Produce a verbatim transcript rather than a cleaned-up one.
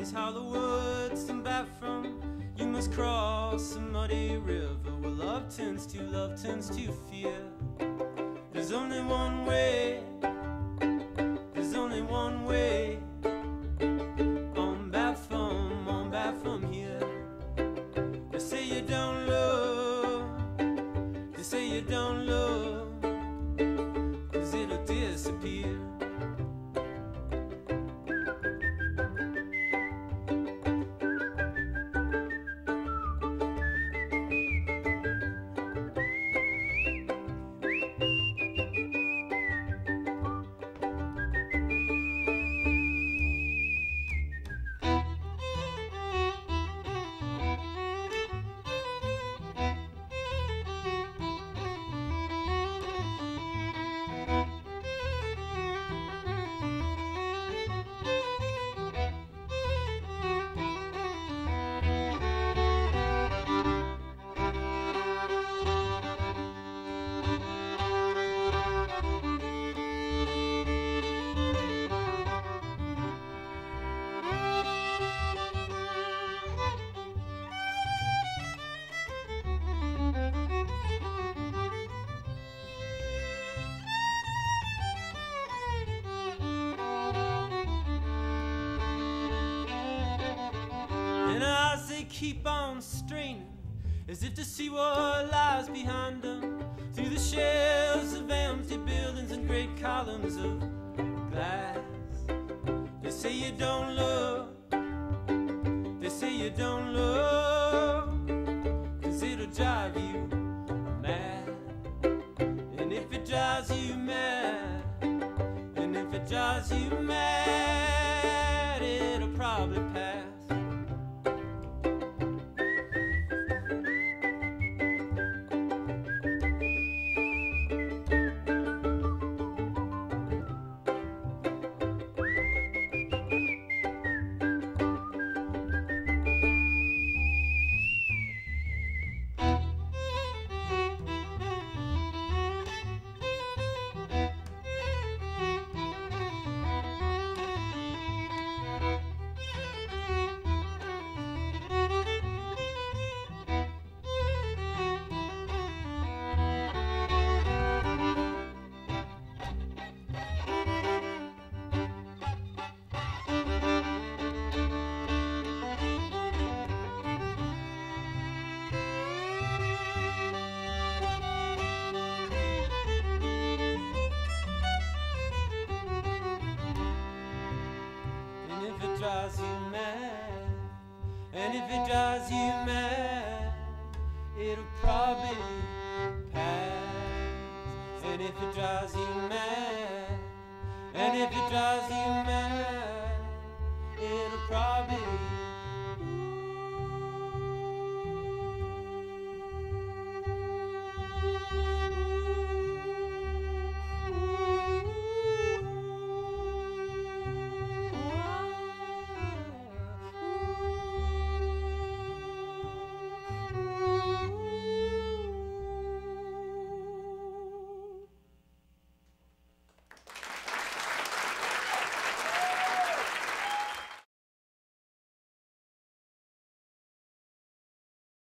is how the woods come back from. You must cross a muddy river where love turns to love turns to fear. There's only one way, there's only one way. On back from, on back from here. They say you don't love, they say you don't love, 'cause it'll disappear. And as they keep on straining, as if to see what lies behind them, through the shelves of empty buildings and great columns of glass. They say you don't love, they say you don't love, 'cause it'll drive you mad. And if it drives you mad, and if it drives you mad, it'll probably pass. If it drives you mad, and if it drives you mad, it'll probably pass. And if it drives you mad, and if it drives you mad,